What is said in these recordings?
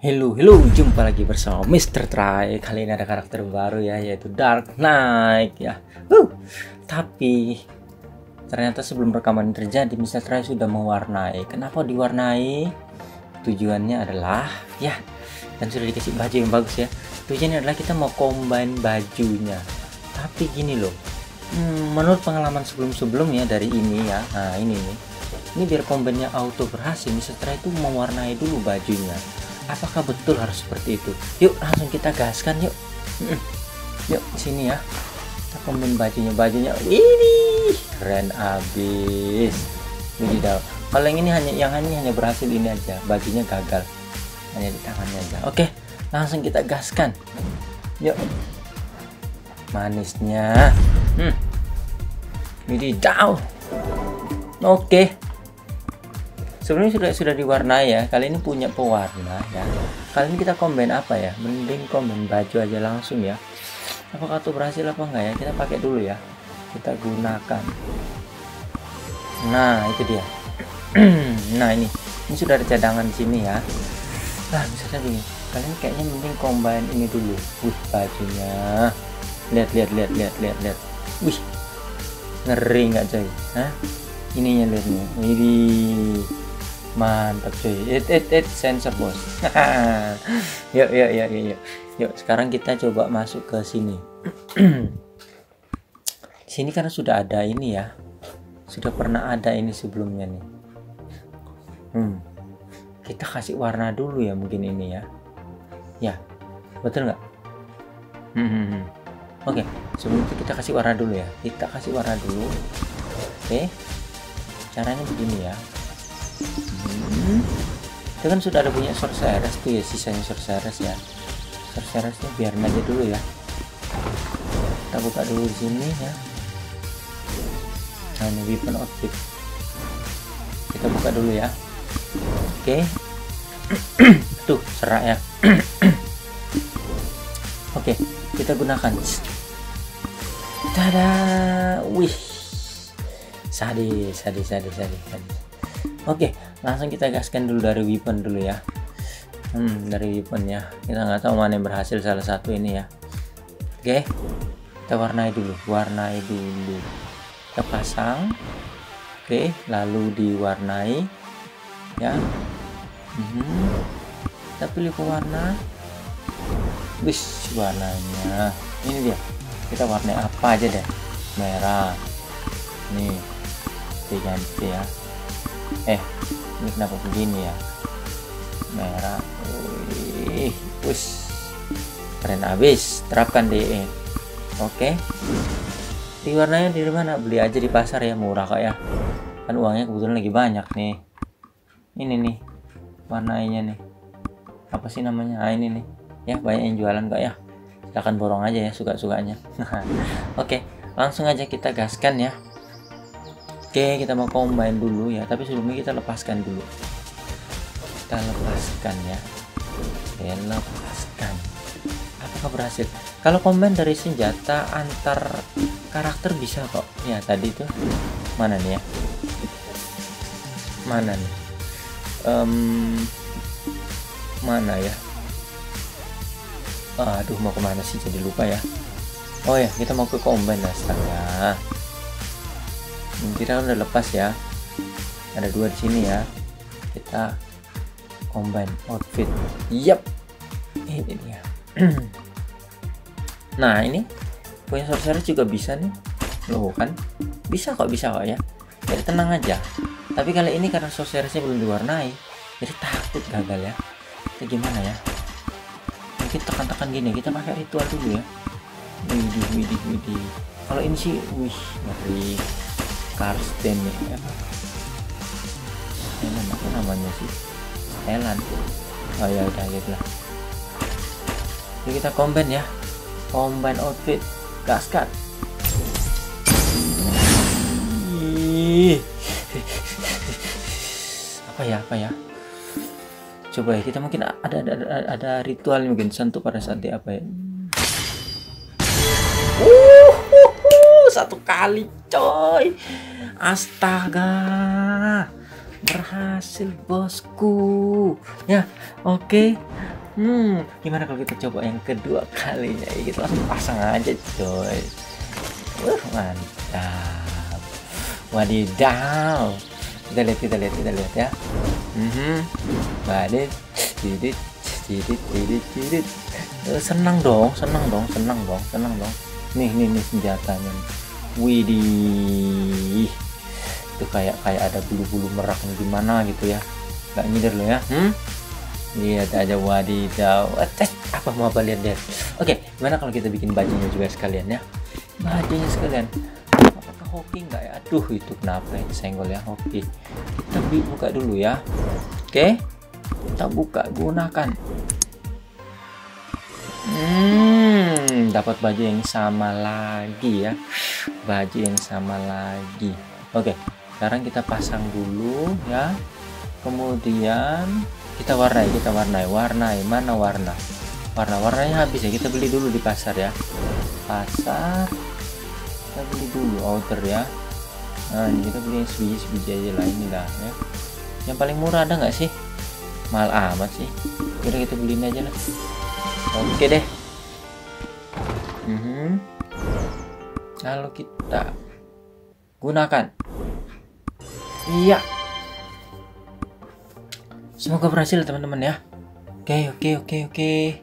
Hello, jumpa lagi bersama Mr. Try. Kali ini ada karakter baru ya, yaitu Dark Knight ya. Tapi ternyata sebelum rekaman terjadi, Mr. Try sudah mewarnai. Kenapa diwarnai? Tujuannya adalah ya, dan sudah dikasih baju yang bagus ya. Tujuannya adalah kita mau combine bajunya. Tapi gini loh, menurut pengalaman sebelumnya dari ini ya, nah ini nih, ini biar combine-nya auto berhasil, Mr. Try itu mewarnai dulu bajunya. Apakah betul harus seperti itu? Yuk langsung kita gaskan yuk. Yuk sini ya. Kita combine bajunya. Ini keren abis. Wadidaw. Kalau yang ini hanya berhasil ini aja. Bajunya gagal. Hanya di tangannya aja. Oke, langsung kita gaskan. Yuk. Manisnya. Wadidaw. Oke. Sebelumnya sudah diwarnai ya. Kali ini punya pewarna ya. Kali ini kita combine apa ya? Mending combine baju aja langsung ya. Apakah itu berhasil apa enggak ya? Kita pakai dulu ya. Kita gunakan. Nah, itu dia. Nah, ini sudah ada cadangan di sini ya. Nah, misalnya gini. Kalian kayaknya mending combine ini dulu. Wih, bajunya. Lihat. Wih. Ngeri nggak coy? Hah? Ininya lihat nih. Widih. Mantap cuy. Sensor bos. Yuk sekarang kita coba masuk ke sini. Sini karena sudah ada ini ya, sudah pernah ada ini sebelumnya nih. Kita kasih warna dulu ya mungkin ini ya betul nggak? Oke, sebelum itu kita kasih warna dulu ya. Oke, caranya begini ya. Itu kan sudah ada punya sorceress tuh ya, sisanya sorceress ya. Sorceressnya biarin aja dulu ya. Kita buka dulu di sini ya. Nah, ini weapon outfit. Kita buka dulu ya. Oke. Tuh, serak ya. Oke, kita gunakan. Tada! Wih. Sadis. Oke, langsung kita gaskan dulu dari weapon dulu ya. Dari weapon ya. Kita nggak tahu mana yang berhasil, salah satu ini ya. Oke, kita warnai dulu. Kita pasang. Oke, lalu diwarnai ya. Kita pilih pewarna. Wis, warnanya. Ini dia. Kita warnai apa aja deh. Merah. Nih. Ganti ya. Ini kenapa begini ya? Merah. Wis. Keren abis. Terapkan DE. Oke. Warnanya dari mana? Beli aja di pasar ya, murah kok ya. Kan uangnya kebetulan lagi banyak nih. Ini nih. Warnanya nih. Apa sih namanya? Ini nih. Ya, banyak yang jualan kok ya. Silahkan borong aja ya, suka-sukanya. Oke, langsung aja kita gaskan ya. Oke, kita mau combine dulu ya, tapi sebelumnya kita lepaskan dulu. Kita lepaskan ya. Oke, lepaskan. Apakah berhasil? Kalau combine dari senjata antar karakter bisa kok. Ya, tadi itu mana nih ya? Mana nih? Mana ya? Aduh, mau kemana sih? Jadi lupa ya. Oh ya, kita mau ke combine astaga. Kita kan udah lepas ya, ada 2 di sini ya. Kita combine outfit. Yap, ini dia. Nah, ini punya sorceress juga bisa nih loh kan, bisa kok ya. Jadi tenang aja. Tapi kali ini karena sorceressnya belum diwarnai, jadi takut gagal ya. Kita gimana ya, mungkin tekan gini. Kita pakai ritual dulu ya. Widih. Kalau ini sih ngeri. Karsten ya, apa namanya sih? Elan. Oh ya udah gitu lah. Jadi kita combine ya, combine outfit, gaskan. Apa ya? Coba ya, kita mungkin ada ritual mungkin sentuh pada saat dia apa ya? Satu kali coy, astaga, berhasil bosku ya. Oke. Gimana kalau kita coba yang kedua kalinya? Kita langsung pasang aja coy. Mantap. Wadidaw. Kita lihat ya. Badit, tidit. Senang dong. Nih senjatanya. Widih. Itu kayak ada bulu-bulu merak gimana gitu ya. Gak ngider lo ya. Lihat aja, wadidaw. Apa mau lihat deh. Oke, gimana kalau kita bikin bajunya juga sekalian ya? Bajunya sekalian. Apakah hoki nggak ya? Aduh, itu kenapa ini senggol ya? Oke, kita buka dulu ya. Oke, kita buka, gunakan. Dapat baju yang sama lagi ya. Baju yang sama lagi. Oke, sekarang kita pasang dulu ya. Kemudian kita warnai. Mana warnanya habis ya, kita beli dulu di pasar ya. Kita beli dulu outer ya. Nah, ini kita beli sebiji aja lah, inilah ya. Yang paling murah ada nggak sih? Mahal amat sih. Kita beliin aja lah. Oke deh. Lalu kita gunakan. Iya. Semoga berhasil teman-teman ya. Oke.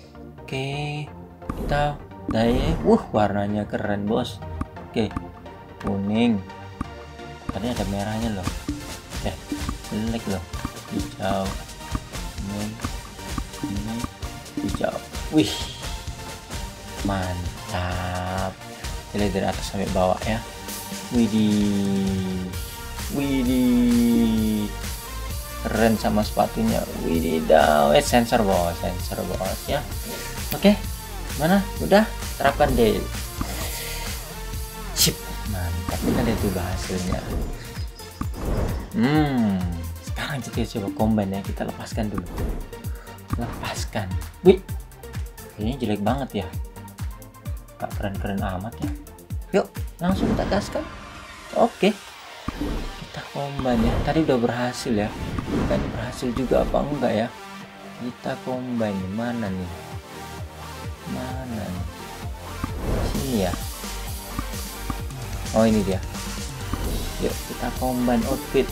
Kita warnanya keren bos. Oke, kuning. Tadi ada merahnya loh. Jelek loh. Hijau. Ini hijau. Wih, mantap. Lihat dari atas sampai bawah ya. Widih. Keren sama sepatunya. Wididaw. Sensor bos ya. Oke, mana? Udah terapkan deh. Sip, mantap. Kita lihat dulu hasilnya. Sekarang kita coba combine ya. Kita lepaskan dulu. Wih, kayaknya jelek banget ya. Gak keren-keren amat ya. Yuk, langsung kita gaskan. Oke, kita combine ya. Tadi udah berhasil ya. Kan berhasil juga apa enggak ya? Kita combine. Mana nih? Sini ya. Oh, ini dia. Yuk kita combine outfit.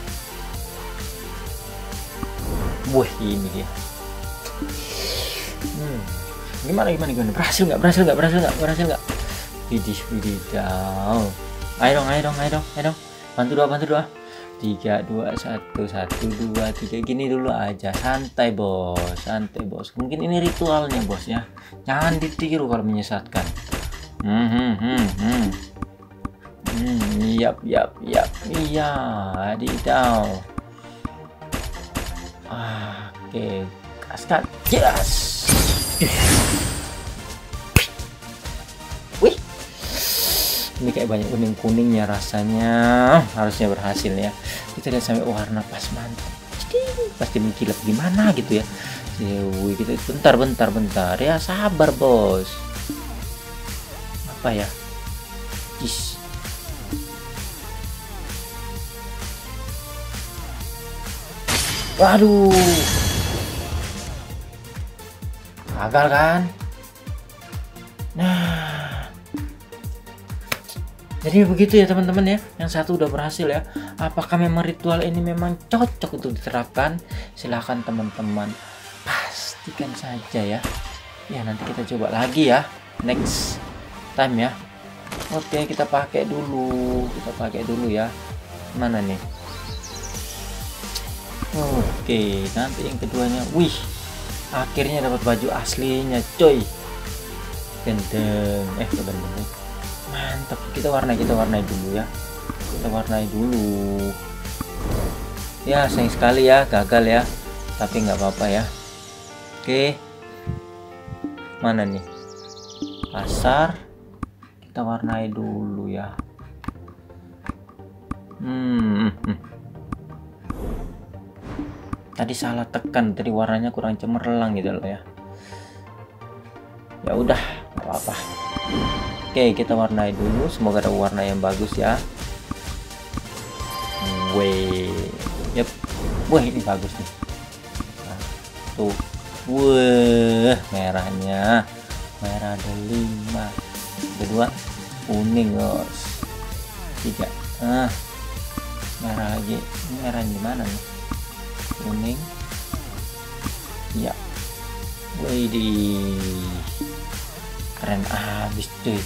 Wah, ini dia. Gimana? Berhasil nggak? Wididaw. Ayo dong. Bantu doa. 3, 2, 1, 2, 3. Gini dulu aja. Santai bos. Mungkin ini ritualnya bos ya. Jangan ditiru kalau menyesatkan. Yap. Iya, wadidaw. Oke, gaskan. Yes. Wih, ini kayak banyak kuningnya rasanya. Harusnya berhasil ya. Kita lihat sampai warna pas, mantap. Pasti mengkilap gimana gitu ya. Wih, kita bentar ya, sabar bos. Apa ya? Waduh, gagal kan? Nah, jadi begitu ya teman-teman ya. Yang satu udah berhasil ya. Apakah memang ritual ini memang cocok untuk diterapkan? Silahkan teman-teman pastikan saja ya. Ya, nanti kita coba lagi ya, next time ya. Oke, kita pakai dulu ya. Mana nih? Oke, nanti yang keduanya. Wih, akhirnya dapat baju aslinya coy. Gendeng. Mantap. Kita warnai dulu ya. Ya, sayang sekali ya, gagal ya. Tapi nggak apa-apa ya. Oke, mana nih? Pasar. Kita warnai dulu ya. Tadi salah tekan, tadi warnanya kurang cemerlang gitu loh ya. Ya udah, nggak apa-apa. Oke, kita warnai dulu. Semoga ada warna yang bagus ya. Wih, Wah, ini bagus nih. Nah, tuh. Wah, merahnya. Merah ada 5. Kedua kuning, guys. 3. Merah lagi. Ini merah di mana nih? Kuning. Ya. Widih. Keren abis cuy.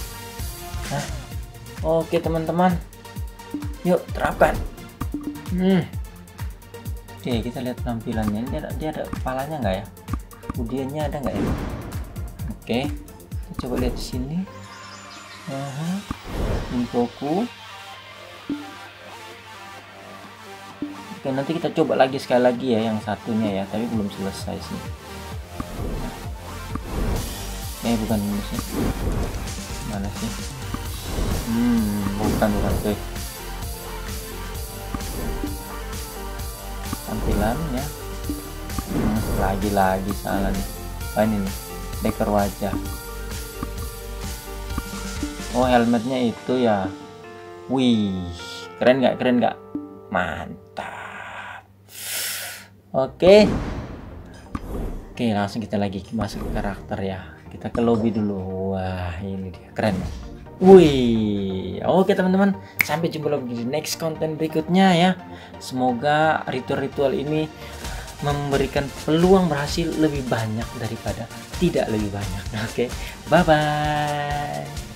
Oke teman-teman. Yuk terapkan. Oke, kita lihat tampilannya. Dia ada kepalanya nggak ya? Kemudiannya ada nggak ya? Oke, kita coba lihat di sini. Infoku. Oke, nanti kita coba lagi sekali lagi ya yang satunya ya, tapi belum selesai sih. Bukan ini sih. Mana sih? Bukan tuh. Tampilannya lagi salah nih. Ini nih, dekor wajah. Oh, helmetnya itu ya. Wih, keren nggak? Mantap. Oke, langsung kita lagi masuk ke karakter ya. Kita ke lobby dulu. Wah, ini dia, keren. Wih, oke teman-teman, sampai jumpa lagi di next konten berikutnya ya. Semoga ritual-ritual ini memberikan peluang berhasil lebih banyak daripada tidak lebih banyak. Oke, bye bye.